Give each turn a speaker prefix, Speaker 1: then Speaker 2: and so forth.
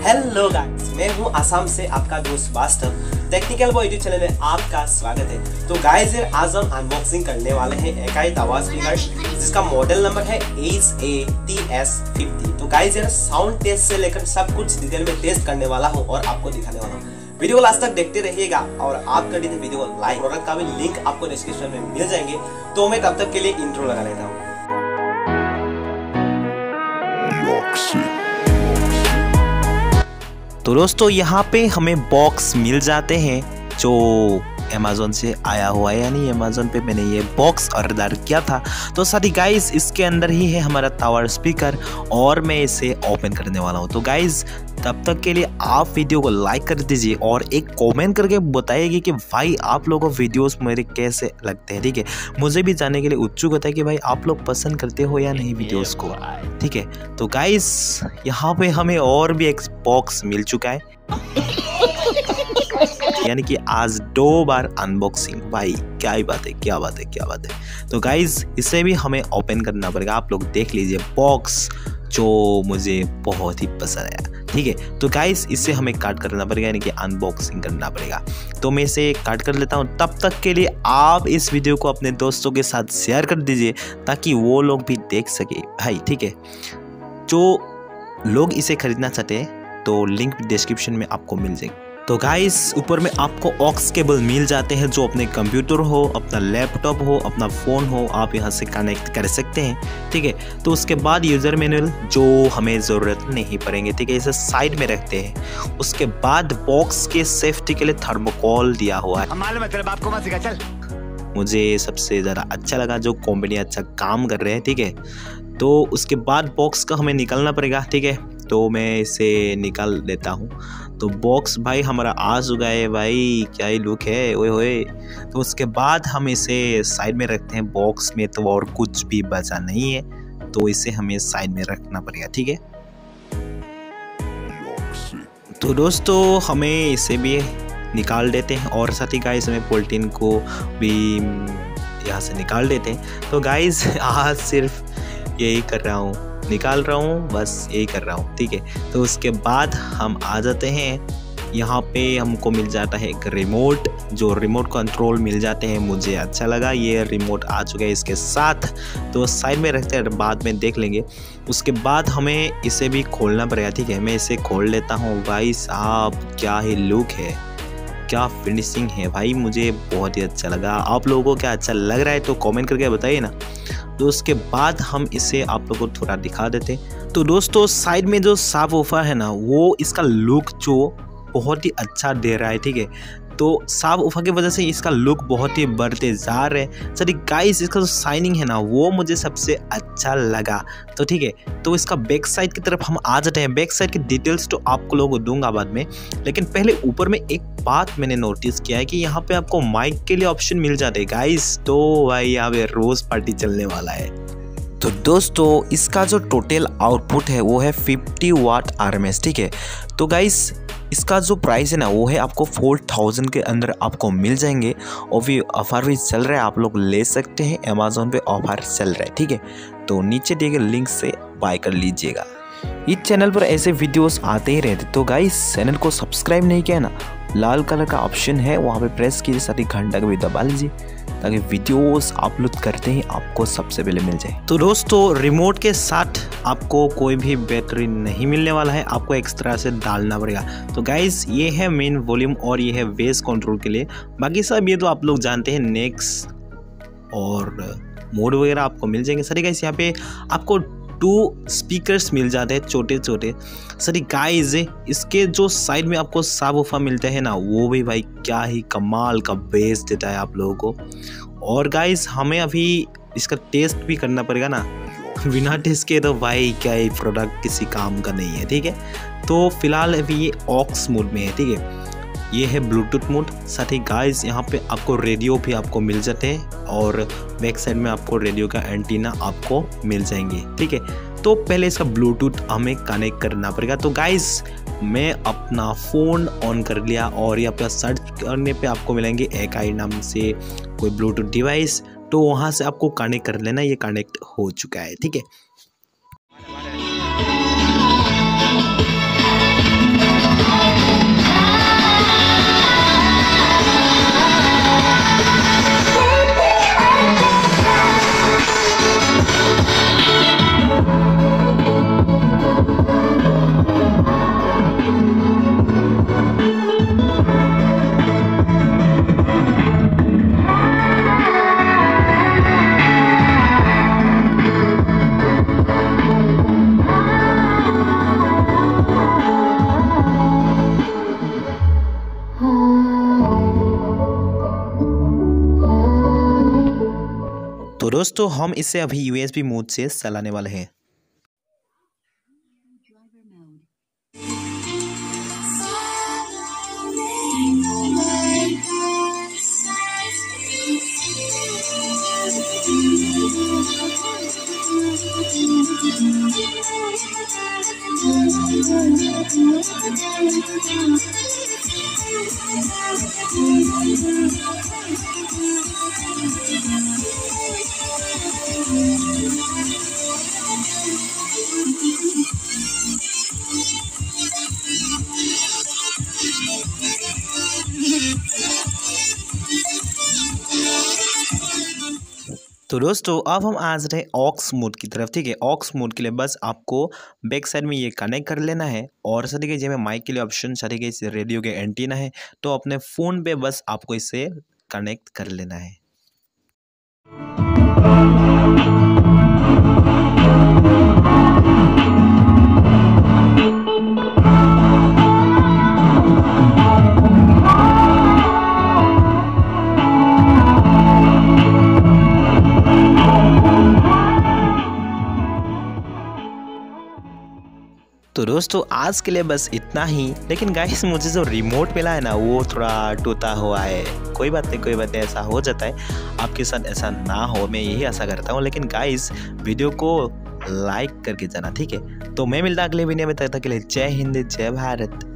Speaker 1: Hello guys, मैं हूं आसाम से आपका दोस्त वास्तव। टेक्निकल बॉय यूट्यूब चैनल में आपका स्वागत है। तो गाइस यार, आज हम अनबॉक्सिंग करने वाले हैं एकाई तावा स्पीकर, जिसका मॉडल नंबर है ACE-TS50। तो गाइस यार, साउंड टेस्ट से लेकर सब कुछ डिटेल में टेस्ट करने वाला हूं और आपको दिखाने वाला हूं। वीडियो को लास्ट तक देखते रहिएगा और आप कर दीजिए वीडियो को लाइक। प्रोडक्ट का भी लिंक आपको डिस्क्रिप्शन में मिल जाएंगे। तो मैं तब तक के लिए इंट्रो लगा लेता हूँ। तो दोस्तों, यहाँ पे हमें बॉक्स मिल जाते हैं जो अमेज़न से आया हुआ है, यानी अमेज़न पे मैंने ये बॉक्स ऑर्डर किया था। तो साथ ही गाइस, इसके अंदर ही है हमारा टावर स्पीकर और मैं इसे ओपन करने वाला हूँ। तो गाइस, तब तक के लिए आप वीडियो को लाइक कर दीजिए और एक कमेंट करके बताइए कि भाई आप लोगों को वीडियोस मेरे कैसे लगते हैं। ठीक है, मुझे भी जानने के लिए उत्सुक होता है कि भाई आप लोग पसंद करते हो या नहीं वीडियोस को। ठीक है, तो गाइस, यहाँ पे हमें और भी एक बॉक्स मिल चुका है, यानी कि आज 2 बार अनबॉक्सिंग। भाई क्या ही बात है, क्या बात है, क्या बात है। तो गाइज, इसे भी हमें ओपन करना पड़ेगा। आप लोग देख लीजिए बॉक्स, जो मुझे बहुत ही पसंद आया। ठीक है, तो गाइज, इसे हमें काट करना पड़ेगा, यानी कि अनबॉक्सिंग करना पड़ेगा। तो मैं इसे काट कर लेता हूँ। तब तक के लिए आप इस वीडियो को अपने दोस्तों के साथ शेयर कर दीजिए ताकि वो लोग भी देख सके भाई। ठीक है, जो लोग इसे खरीदना चाहते हैं तो लिंक डिस्क्रिप्शन में आपको मिल जाएगी। तो गाइस, ऊपर में आपको ऑक्स केबल मिल जाते हैं, जो अपने कंप्यूटर हो, अपना लैपटॉप हो, अपना फ़ोन हो, आप यहाँ से कनेक्ट कर सकते हैं। ठीक है, तो उसके बाद यूज़र मैनुअल, जो हमें ज़रूरत नहीं पड़ेंगे। ठीक है, इसे साइड में रखते हैं। उसके बाद बॉक्स के सेफ्टी के लिए थर्मोकोल दिया हुआ है। मुझे सबसे ज़्यादा अच्छा लगा, जो कंपनी अच्छा काम कर रहे हैं। ठीक है, तो उसके बाद बॉक्स का हमें निकालना पड़ेगा। ठीक है, तो मैं इसे निकाल देता हूँ। तो बॉक्स भाई हमारा आ चुका है। भाई क्या ही लुक है, ओए होए। तो उसके बाद हम इसे साइड में रखते हैं। बॉक्स में तो और कुछ भी बचा नहीं है, तो इसे हमें साइड में रखना पड़ेगा। ठीक है, तो दोस्तों, हमें इसे भी निकाल देते हैं और साथ ही गाइस हमें पॉलिथीन को भी यहाँ से निकाल देते हैं। तो गाइस, आज सिर्फ यही कर रहा हूँ, निकाल रहा हूँ, बस यही कर रहा हूँ। ठीक है, तो उसके बाद हम आ जाते हैं। यहाँ पे हमको मिल जाता है एक रिमोट, जो रिमोट कंट्रोल मिल जाते हैं। मुझे अच्छा लगा, ये रिमोट आ चुका है इसके साथ। तो साइड में रखते हैं, बाद में देख लेंगे। उसके बाद हमें इसे भी खोलना पड़ेगा। ठीक है, मैं इसे खोल लेता हूँ। भाई साहब, क्या ही लुक है, क्या फिनिशिंग है भाई, मुझे बहुत ही अच्छा लगा। आप लोगों को क्या अच्छा लग रहा है तो कमेंट करके बताइए ना। तो उसके बाद हम इसे आप लोगों को थोड़ा दिखा देते। तो दोस्तों, साइड में जो साफ वूफर है ना, वो इसका लुक जो बहुत ही अच्छा दे रहा है। ठीक है, तो साफ वूफर की वजह से इसका लुक बहुत ही बढ़ते जा रहे हैं। सॉरी गाइस, इसका जो शाइनिंग है ना, वो मुझे सबसे अच्छा लगा। तो ठीक है, तो इसका बैक साइड की तरफ हम आ जाते हैं। बैक साइड की डिटेल्स तो आपको लोगों को दूंगा बाद में, लेकिन पहले ऊपर में एक बात मैंने नोटिस किया है कि यहाँ पे आपको माइक के लिए ऑप्शन मिल जाते हैं गाइस। तो भाई यहाँ पे रोज पार्टी चलने वाला है। तो दोस्तों, इसका जो टोटल आउटपुट है वो है 50 वाट RMS। ठीक है, तो गाइस, इसका जो प्राइस है ना, वो है आपको 4000 के अंदर आपको मिल जाएंगे। और भी ऑफर भी चल रहा है, आप लोग ले सकते हैं। अमेज़न पे ऑफर चल रहा है। ठीक है, तो नीचे दिए गए लिंक से बाय कर लीजिएगा। इस चैनल पर ऐसे वीडियोस आते ही रहते। तो गाइस, चैनल को सब्सक्राइब नहीं किया ना, लाल कलर का ऑप्शन है, वहाँ पे प्रेस कीजिए, साथ ही घंटा को भी दबा लीजिए ताकि वीडियोस अपलोड करते ही आपको सबसे पहले मिल जाए। तो दोस्तों, रिमोट के साथ आपको कोई भी बैटरी नहीं मिलने वाला है, आपको एक्स्ट्रा से डालना पड़ेगा। तो गाइस, ये है मेन वॉल्यूम और ये है बेस कंट्रोल के लिए। बाकी सब ये तो आप लोग जानते हैं, नेक्स्ट और मोड वगैरह आपको मिल जाएंगे। सर गाइस, यहाँ पे आपको 2 स्पीकर्स मिल जाते हैं, छोटे छोटे। सॉरी गाइस, इसके जो साइड में आपको साब वूफर मिलते हैं ना, वो भी भाई क्या ही कमाल का बेस देता है आप लोगों को। और गाइस, हमें अभी इसका टेस्ट भी करना पड़ेगा ना, बिना टेस्ट के तो भाई क्या ही प्रोडक्ट किसी काम का नहीं है। ठीक है, तो फिलहाल अभी ये ऑक्स मोड में है। ठीक है, ये है ब्लूटूथ मोड। साथ ही गाइस, यहाँ पे आपको रेडियो भी आपको मिल जाते हैं और बैक साइड में आपको रेडियो का एंटीना आपको मिल जाएंगे। ठीक है, तो पहले इसका ब्लूटूथ हमें कनेक्ट करना पड़ेगा। तो गाइस, मैं अपना फ़ोन ऑन कर लिया और यहाँ पे सर्च करने पे आपको मिलेंगे एकाई नाम से कोई ब्लूटूथ डिवाइस। तो वहाँ से आपको कनेक्ट कर लेना, ये कनेक्ट हो चुका है। ठीक है, दोस्तों हम इसे अभी USB मोड से चलाने वाले हैं। तो दोस्तों अब हम आ रहे हैं ऑक्स मोड की तरफ, ठीक है। ऑक्स मोड के लिए बस आपको बैक साइड में ये कनेक्ट कर लेना है और साथ ही जब माइक के लिए ऑप्शन साथ ही इस रेडियो के एंटीना है तो अपने फ़ोन पे बस आपको इसे कनेक्ट कर लेना है। तो दोस्तों आज के लिए बस इतना ही। लेकिन गाइस मुझे जो रिमोट मिला है ना वो थोड़ा टूटा हुआ है। कोई बात नहीं, ऐसा हो जाता है। आपके साथ ऐसा ना हो मैं यही आशा करता हूँ। लेकिन गाइस वीडियो को लाइक करके जाना, ठीक है। तो मैं मिलता अगले वीडियो में, तब तक के लिए जय हिंद जय भारत।